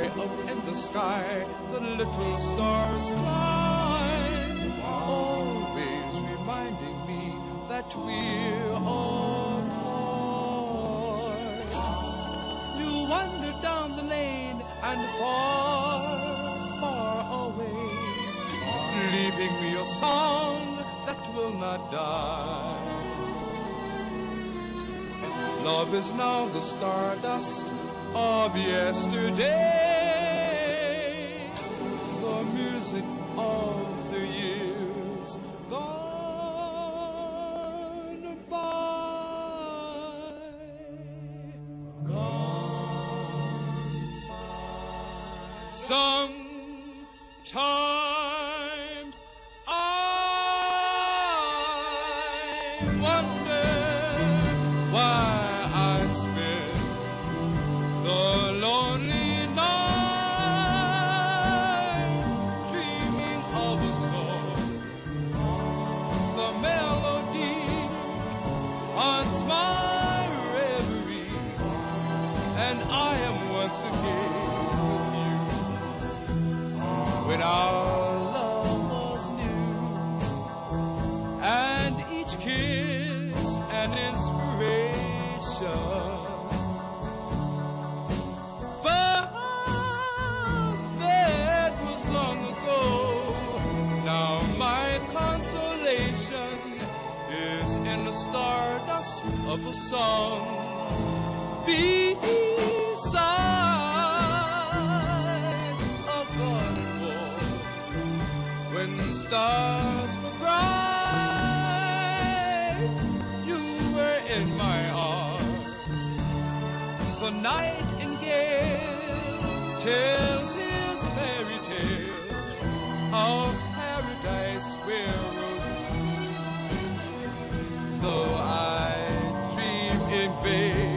up in the sky, the little stars climb, always reminding me that we're apart. You wander down the lane and far, far away, leaving me a song that will not die. Love is now the stardust of yesterday, the music of the years gone by. Gone by. Sometimes I wonder why I spend the lonely night dreaming of a song. The melody haunts my reverie, and I am once again with you when our love was new, and each kiss an inspiration. But that was long ago. Now my consolation is in the stardust of a song beside a garden wall. When the stars were bright, you were in my arms. The nightingale tells his fairy tale of paradise where roses, though I dream in vain.